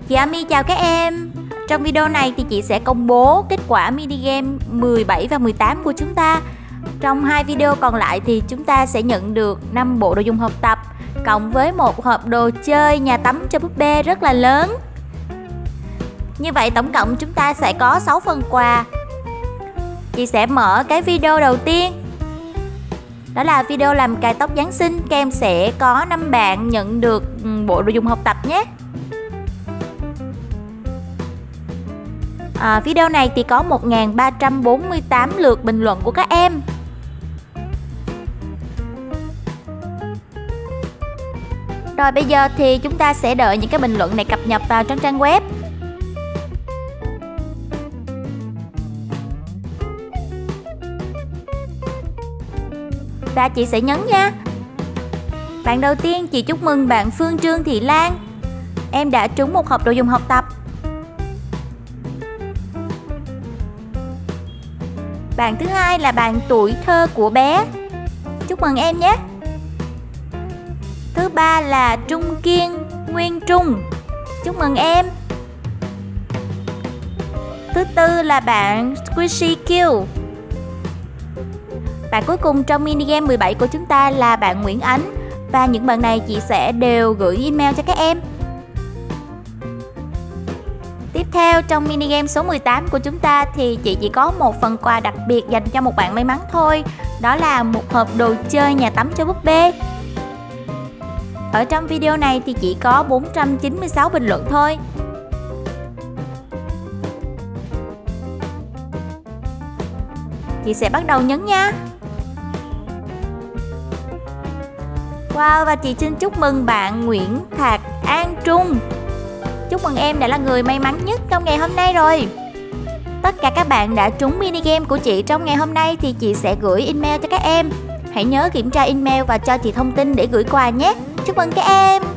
Chị Ami chào các em. Trong video này thì chị sẽ công bố kết quả mini game 17 và 18 của chúng ta. Trong 2 video còn lại thì chúng ta sẽ nhận được 5 bộ đồ dùng học tập cộng với một hộp đồ chơi nhà tắm cho búp bê rất là lớn. Như vậy tổng cộng chúng ta sẽ có 6 phần quà. Chị sẽ mở cái video đầu tiên. Đó là video làm cài tóc Giáng sinh. Các em sẽ có 5 bạn nhận được bộ đồ dùng học tập nhé. Video này thì có 1348 lượt bình luận của các em. Rồi bây giờ thì chúng ta sẽ đợi những cái bình luận này cập nhật vào trong trang web. Và chị sẽ nhấn nha. Bạn đầu tiên, chị chúc mừng bạn Phương Trương Thị Lan. Em đã trúng một hộp đồ dùng học tập. Bạn thứ hai là bạn Tuổi Thơ của Bé. Chúc mừng em nhé. Thứ ba là Trung Kiên Nguyên Trung. Chúc mừng em. Thứ tư là bạn Squishy Q. Bạn cuối cùng trong mini game 17 của chúng ta là bạn Nguyễn Ánh. Và những bạn này chị sẽ đều gửi email cho các em. Tiếp theo trong mini game số 18 của chúng ta thì chị chỉ có một phần quà đặc biệt dành cho một bạn may mắn thôi. Đó là một hộp đồ chơi nhà tắm cho búp bê. Ở trong video này thì chỉ có 496 bình luận thôi. Chị sẽ bắt đầu nhấn nha. Wow, và chị xin chúc mừng bạn Nguyễn Thạc An Trung. Chúc mừng em đã là người may mắn nhất trong ngày hôm nay rồi. Tất cả các bạn đã trúng mini game của chị trong ngày hôm nay thì chị sẽ gửi email cho các em. Hãy nhớ kiểm tra email và cho chị thông tin để gửi quà nhé. Chúc mừng các em.